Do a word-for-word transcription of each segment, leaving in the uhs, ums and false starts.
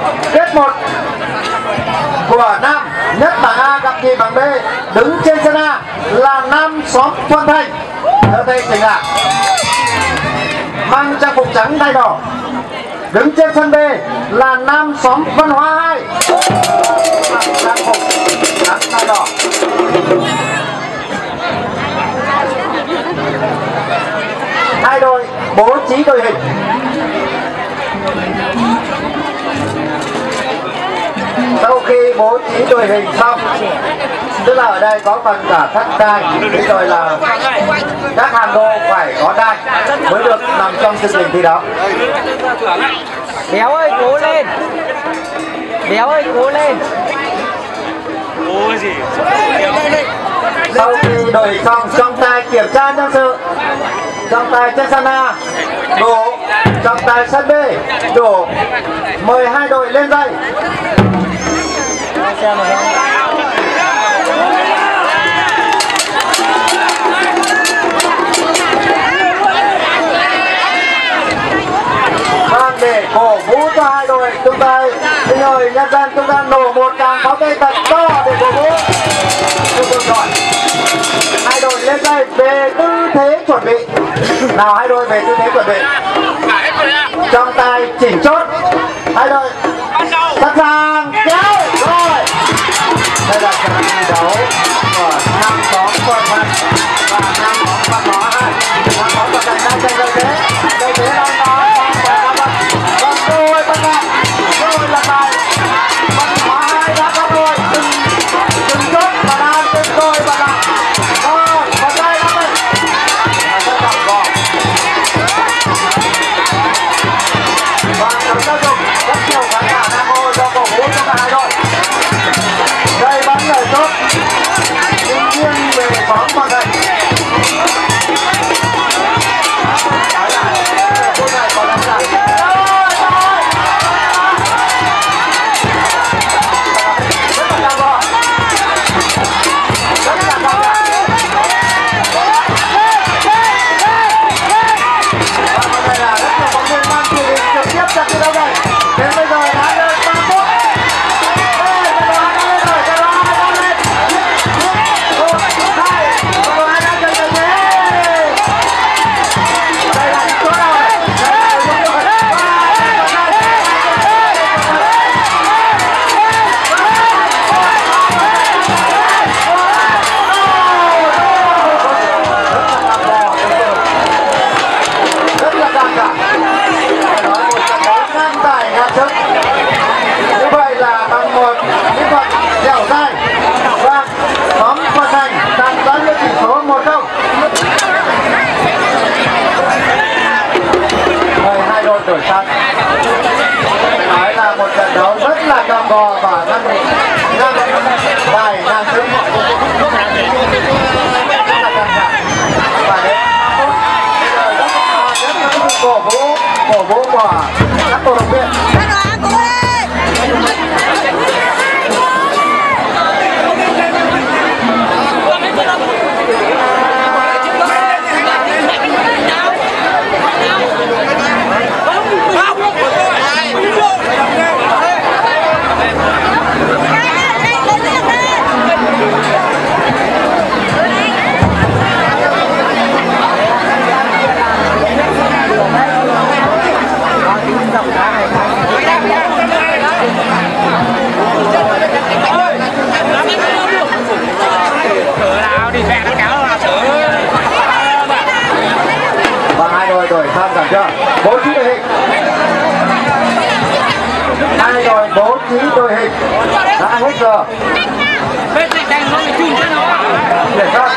kết một của nam nhất bảng A gặp nhì bảng B. Đứng trên sân A là nam xóm Thuận Thành, theo thầy chỉnh lại mang trang phục trắng thay đỏ. Đứng trên sân B là nam xóm Văn Hóa hai, mang trang phục trắng thay đỏ. Hai đội bố trí đội hình. Sau khi bố trí đội hình xong, tức là ở đây có phần cả thắt đai, thế rồi là các hàng đô phải có đai mới được nằm trong chương trình thi đấu. Béo ơi cố lên, Béo ơi cố lên. Cố gì? Sau khi đội hình xong, trọng tài kiểm tra nhân sự. Trọng tài trên sân A đổ, trọng tài sân B đổ. Mời hai đội lên dây. Vâng, để cổ vũ cho hai đội, chúng ta xin mời nhân dân chúng ta nổ một tràng pháo tay thật to để cổ vũ. Chúc mừng đội. Hai đội lên dây về tư thế chuẩn bị. Nào hai đội về tư thế chuẩn bị. Trọng tài chỉnh chốt. Hai đội sẵn sàng kéo rồi. Đây là trận thi đấu của năm xóm Thuận Thành và năm xóm Văn Hóa hai. Năm xóm Thuận Thành đang tranh lợi thế. Lợi thế đang nói và vâng vâng tôi vâng ạ. Tôi là tài Văn Hóa hai đã có đôi từng từng chốt và đang từng đôi và là rồi và đây là mình rất là gọn và chúng ta dùng rất nhiều khán giả nam hô cho cổ vũ cho cả hai đội. Đây bắn lời tốt nghiêng về xóm Thuận Thành. Nói lại phút này có đánh lại. Rất là căng gọn, rất là căng gọn. Và đây là rất nhiều phóng viên mang truyền hình trực tiếp trận thi đấu này. Đến bây giờ đã lên ba phút. Như vậy là bằng một kỹ thuật dẻo dai và xóm Thuận Thành đang dẫn với tỷ số một không. Mời hai đội đổi sân. Nói là một trận đấu rất là cam go và năng lực năng tài năng sức rất là căng thẳng. Và đến bây giờ rất là cổ vũ cổ vũ của các cổ động viên. Và hai đội đổi tham giảm chưa? Bố trí đội hình. Hai đội bố trí đội hình đã hết giờ. Để ra.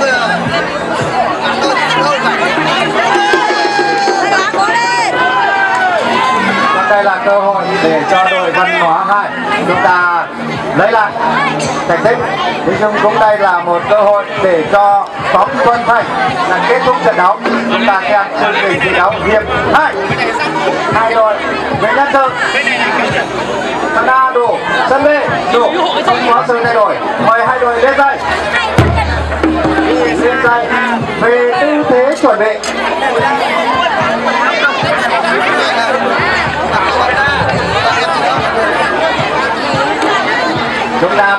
Đây là cơ hội để cho đội Văn Hóa hai chúng ta lấy lại thành tích. Thế nhưng cũng đây là một cơ hội để cho xóm Thuận Thành là kết thúc trận đấu. Chúng ta xem chương trình thi đấu hiệp hai. Hai đội về nhân sự. Sân A đủ, sân B đủ, không có sự thay đổi. Mời hai đội lên dây. Lên dây về tư thế chuẩn bị.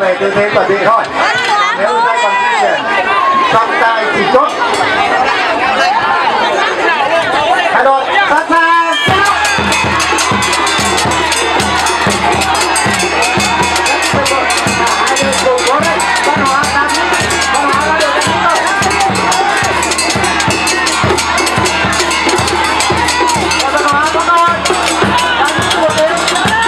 về tư thế chuẩn bị thôi. Nếu tay còn di chuyển, trọng tay chỉ chốt. Hai đội sẵn sàng. Hai đội cùng cố đấy. Văn Hóa tám, Văn Hóa đã được đánh rồi. Văn Hóa có rồi. Đánh một tiếng.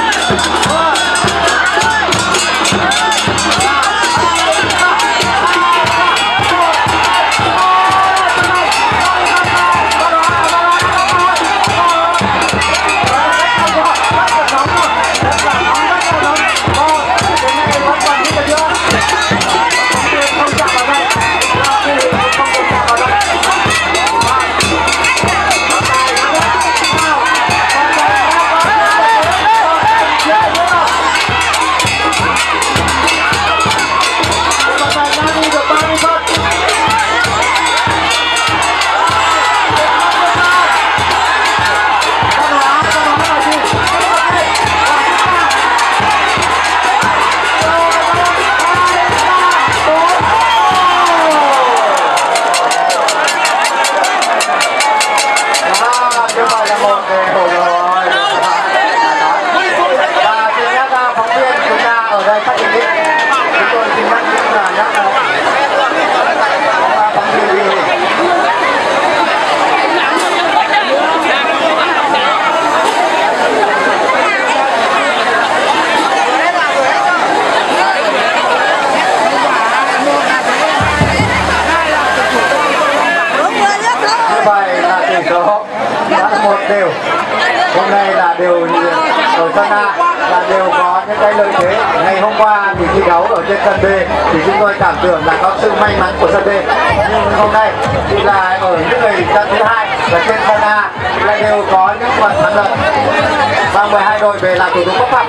Đều hôm nay là đều ở sân A là đều có những cái lợi thế. Ngày hôm qua thì thi đấu ở trên sân B thì chúng tôi cảm tưởng là có sự may mắn của sân B, nhưng hôm nay thì là ở những người trận thứ hai là trên sân A là đều có những phần thắng lợi và mười hai đội về làm thủ tục bốc thăm.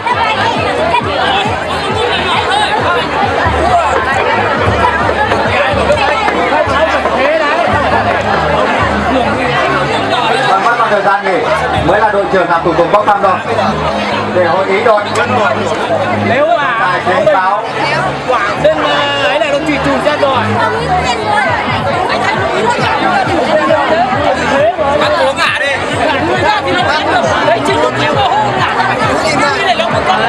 Thời gian nghỉ mới là đội trưởng làm thủ tục bốc thăm rồi để hội ý đội. Nếu mà báo cáo Quảng bên ấy này nó tùy chùn ra rồi. Ăn uống ngả đi. Đấy chứ không chịu hôn ngả. Cái này nó không có.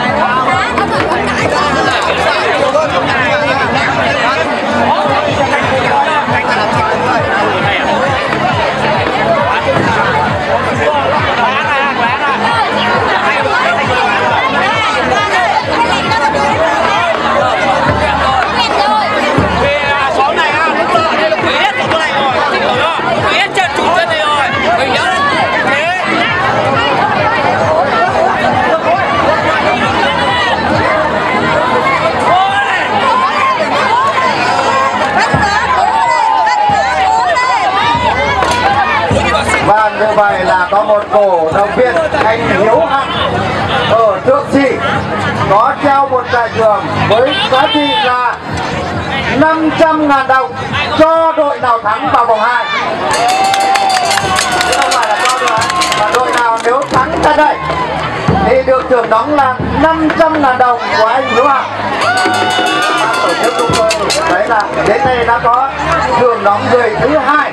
Và như vậy là có một cổ động viên anh Hiếu Hằng ở Thượng Trì có trao một giải thưởng với giá trị là năm trăm ngàn đồng cho đội nào thắng vào vòng hai. Chứ không phải là cho đội, và đội nào nếu thắng tại đây thì được thưởng nóng là năm trăm ngàn đồng của anh Hiếu Hằng. Tổ chức chúng tôi đấy là đến đây đã có thưởng nóng người thứ hai.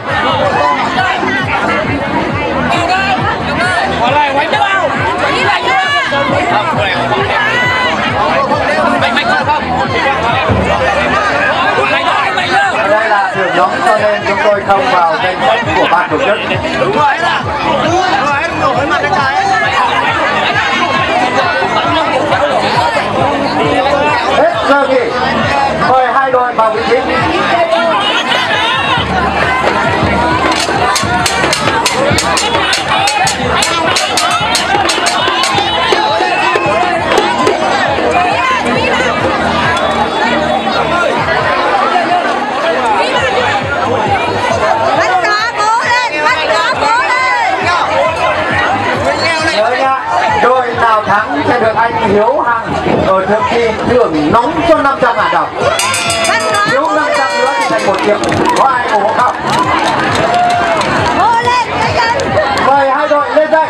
Còn lại quánh đâu không? Quánh lại chưa? Không, này không đẹp. Mạnh mạnh không không? Đây là thưởng nóng cho nên chúng tôi không vào danh sách của ban tổ chức. Đúng rồi là đúng rồi, em nổi mặt cái trái. Hết giờ nghỉ, mời hai đội vào vị trí. Đội nào thắng sẽ được anh Hiếu Hằng ở Thượng Trì thưởng nóng cho năm trăm ngàn đồng. Nếu năm trăm nữa thì thành một triệu. Có ai ủng hộ không? Mời hai đội lên đây.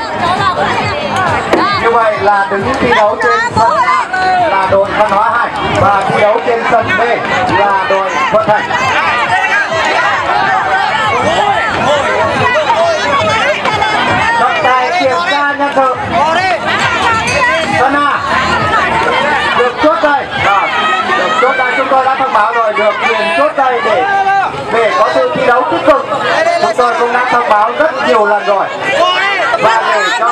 Như vậy là đứng thi đấu trên sân A là đội Văn Hóa hai và thi đấu trên rồi được quyền chốt tay để để có sự thi đấu tích cực. Chúng tôi cũng đã thông báo rất nhiều lần rồi và để cho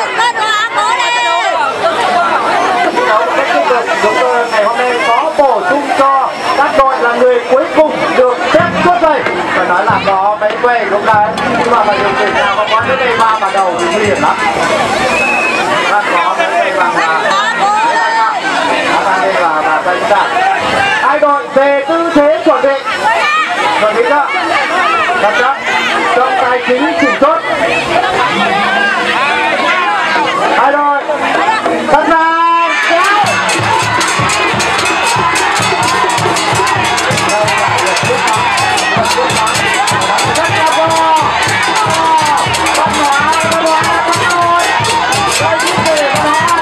thi đấu một cách tích cực, chúng tôi ngày hôm nay có bổ sung cho các đội là người cuối cùng được phép chốt tay. Phải nói là có mấy quay lúc đấy nhưng mà phải điều chỉnh nào mà có những cây ba vào đầu thì nguy hiểm lắm. Đang có mấy cây vàng là đây là là tay ra. Hai đội về tư thế chuẩn bị. Chuẩn bị chưa? Đặt chắc. Trong tay chính chỉnh chốt. Hai đội. Sẵn sàng. Kéo. Rất là vô. Bắt hóa, bắt hóa, bắt rồi. Đây chính về bắt hóa.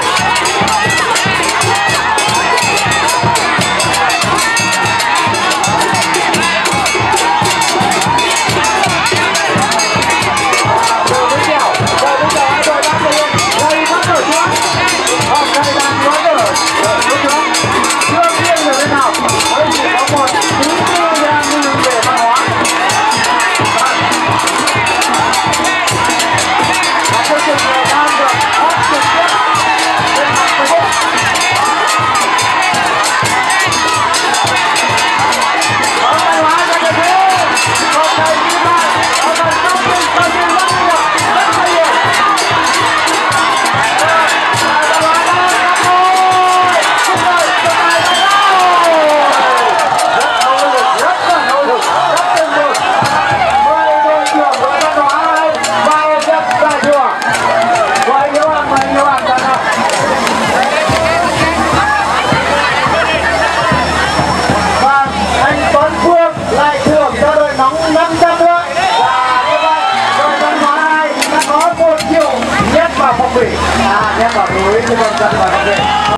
Phong Thủy, à, nhét vào núi, chứ còn chân vào phong thủy.